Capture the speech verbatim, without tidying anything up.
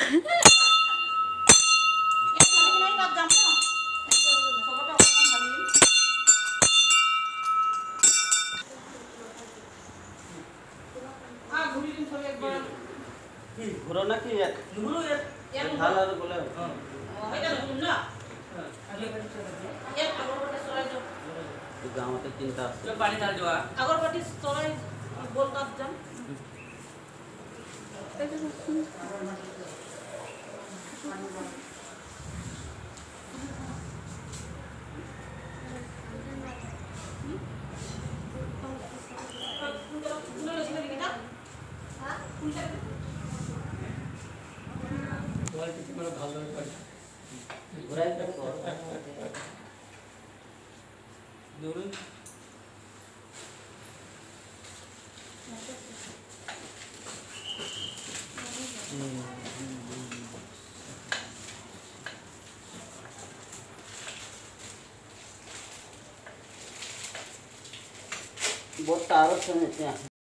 ঘুরো নাকি ঘুরো ইয়াত ভাল আর বলে হ্যাঁ এটা ঘুরুম না ইয়াত আগরবাটি সরাই যাও গাঁৱতে তিনটা আছে পানী ঢাল যোৱা আগরবাটি সরাই গোল কাপ যাম মানে ভালো হয় ঘুরাই দেখো ধরুন बहुत तारों से